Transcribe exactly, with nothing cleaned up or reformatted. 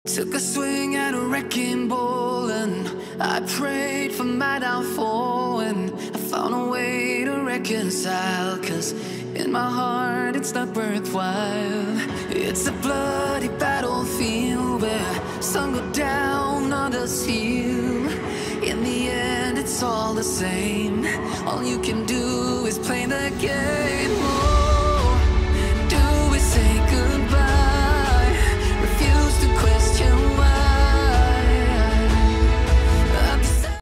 Took a swing at a wrecking ball and I prayed for my downfall, and I found a way to reconcile, cause in my heart it's not worthwhile. It's a bloody battlefield where some go down, others heal. In the end it's all the same. All you can do is play the game. Oh.